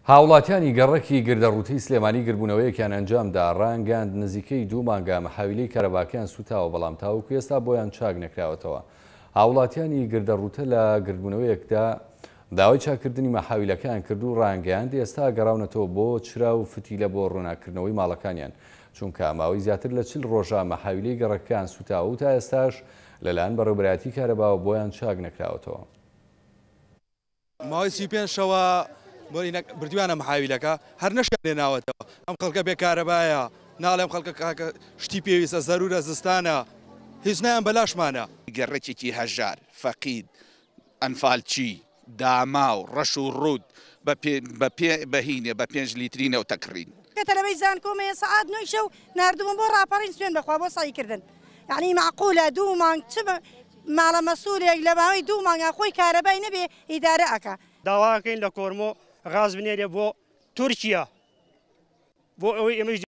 هاوڵاتیانی گەڕەکی گردەڕووتی سلێمانی گربوونەوەیەکیان ئەنجامدا ڕانگەاند نزیکەی 2 مانگە مەحاویلەی کارەباکیان سوتاوە بەڵام تاوەکو ئێستا بۆیان چاک نەکراوەتەوە. هاوڵاتیانی گردەڕووتە لە گربوونەوەیەکدا داوای چاکردنی مەحاویلەکان کرد و ڕانگەیاند ئێستا گەڕاونەتەوە بۆ چرا و فتیلە بۆ ڕووناکردنەوەی ماڵەکانیان، چونکە ماوەی زیاتر لە 40 ڕۆژە مەحاویلەی گەڕەکەکان سوتاوە و تا ئێستاش لەلایەن بەڕێوەبەرایەتی کارەباوە بۆیان چاک نەکراوەتەوە. ماوەی 35 شەوە بردوانە مەحاویلەکە هەر نەشیان لێناوەتەوە. ئەم خەڵکە بێکارەبایە، ناڵێم خەڵکە شتی پێویستە زەرورە زستانە، هیچ نایان بەلاشمانە. گەڕێکێکی هەژار فەقید ئەنفالچی داما و ڕەش و ڕوود بەهینێ بە 5 لیترینەوە تەکڕین. تەلەڤیزیۆن زانکۆمەیە سەعات 9 شەو نردبووم بۆ ڕاپەڕین سوێن بەخوا بۆ سایکردن. یعنی معقولە 2 مانگ چ ماڵە مەسوولێک لە ماوەی 2 مانگە خۆی کارەبای نەبێ ئیدارە ئەکا. داواکەین لە کۆرمۆ غاز بنێرێ بۆ تورکیا بۆ ئەوەی ئێمەش